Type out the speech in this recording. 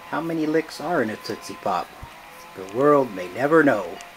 How many licks are in a Tootsie Pop? The world may never know.